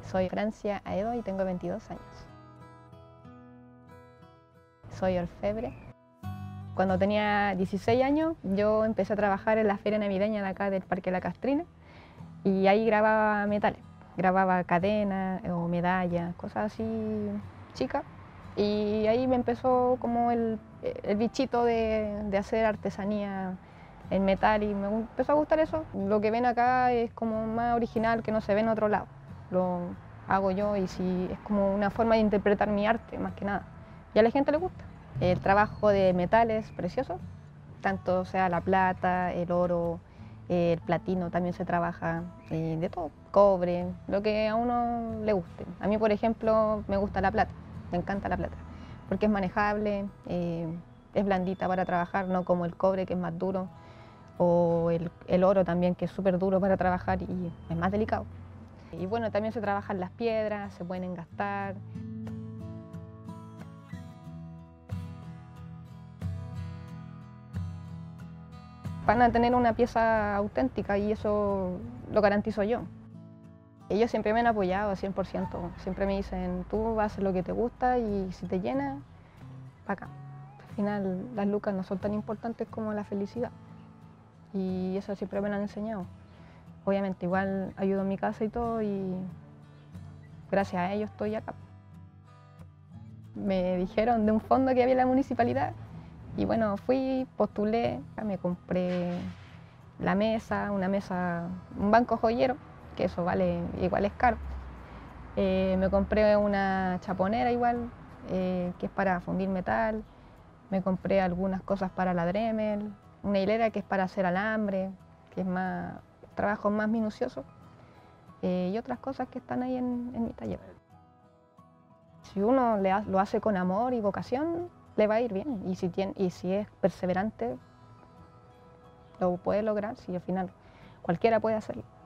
Soy Francia Aedo y tengo 22 años. Soy orfebre. Cuando tenía 16 años, yo empecé a trabajar en la feria navideña de acá del Parque La Castrina y ahí grababa metales. Grababa cadenas o medallas, cosas así chicas. Y ahí me empezó como el bichito de hacer artesanía en metal y me empezó a gustar eso. Lo que ven acá es como más original, que no se ve en otro lado. Lo hago yo y sí, es como una forma de interpretar mi arte, más que nada. Y a la gente le gusta. El trabajo de metales preciosos, tanto sea la plata, el oro, el platino también se trabaja, de todo, cobre, lo que a uno le guste. A mí, por ejemplo, me gusta la plata, me encanta la plata, porque es manejable, es blandita para trabajar, no como el cobre que es más duro, o el oro también que es súper duro para trabajar y es más delicado. Y bueno, también se trabajan las piedras, se pueden engastar. Van a tener una pieza auténtica y eso lo garantizo yo. Ellos siempre me han apoyado 100%, siempre me dicen, tú haces lo que te gusta y si te llena, para acá. Al final las lucas no son tan importantes como la felicidad y eso siempre me lo han enseñado. Obviamente igual ayudo en mi casa y todo y gracias a ellos estoy acá. Me dijeron de un fondo que había en la municipalidad y bueno, fui, postulé, me compré la mesa, un banco joyero, que eso vale, igual es caro. Me compré una chaponera igual, que es para fundir metal. Me compré algunas cosas para la Dremel, una hilera que es para hacer alambre, que es más, trabajo más minucioso, y otras cosas que están ahí en mi taller. Si uno lo hace con amor y vocación, le va a ir bien. Y si es perseverante, lo puede lograr, si al final cualquiera puede hacerlo.